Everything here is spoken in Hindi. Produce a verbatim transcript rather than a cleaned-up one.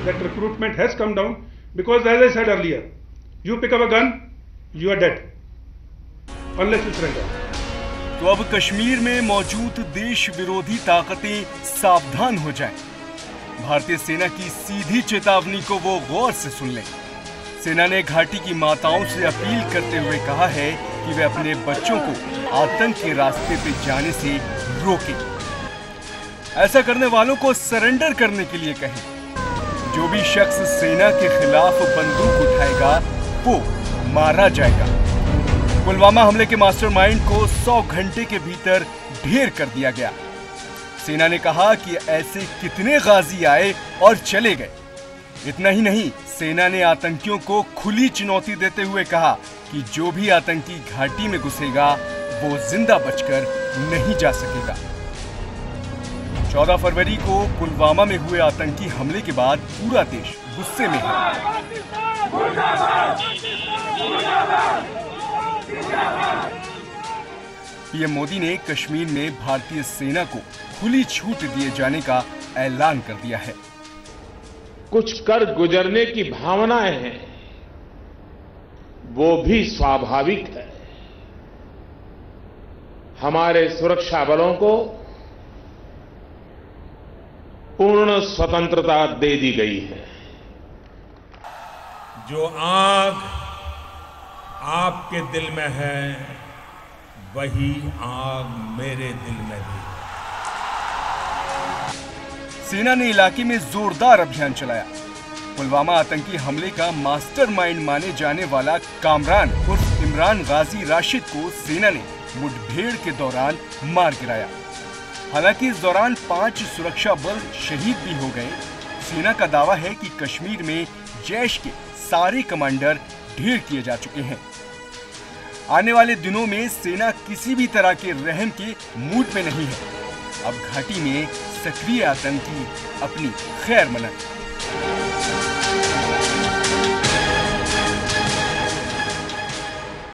that recruitment has come down because, as I said earlier, you pick up a gun, you are dead unless you surrender. तो अब कश्मीर में मौजूद देश विरोधी ताकतें सावधान हो जाएं। भारतीय सेना की सीधी चेतावनी को वो गौर से सुन लें। सेना ने घाटी की माताओं से अपील करते हुए कहा है कि वे अपने बच्चों को आतंक के रास्ते पे जाने से रोकें। ऐसा करने वालों को सरेंडर करने के लिए कहें। जो भी शख्स सेना के खिलाफ बंदूक उठाएगा वो मारा जाएगा। पुलवामा हमले के मास्टरमाइंड को सौ घंटे के भीतर ढेर कर दिया गया। सेना ने कहा कि ऐसे कितने गाजी आए और चले गए। इतना ही नहीं, सेना ने आतंकियों को खुली चुनौती देते हुए कहा कि जो भी आतंकी घाटी में घुसेगा वो जिंदा बचकर नहीं जा सकेगा। चौदह फरवरी को पुलवामा में हुए आतंकी हमले के बाद पूरा देश गुस्से में है। पीएम मोदी ने कश्मीर में भारतीय सेना को खुली छूट दिए जाने का ऐलान कर दिया है। कुछ कर गुजरने की भावनाएं हैं, वो भी स्वाभाविक है। हमारे सुरक्षा बलों को पूर्ण स्वतंत्रता दे दी गई है। जो आग आपके दिल में है, वही आग मेरे दिल में भी। सेना ने इलाके में जोरदार अभियान चलाया। पुलवामा आतंकी हमले का मास्टरमाइंड माने जाने वाला कामरान उर्फ इमरान गाजी राशिद को सेना ने मुठभेड़ के दौरान मार गिराया। हालांकि इस दौरान पांच सुरक्षा बल शहीद भी हो गए। सेना का दावा है कि कश्मीर में जैश के सारे कमांडर ढेर किए जा चुके हैं। आने वाले दिनों में सेना किसी भी तरह के रहम के मूड में नहीं है। अब घाटी में सक्रिय आतंकी अपनी खैर मनाएं।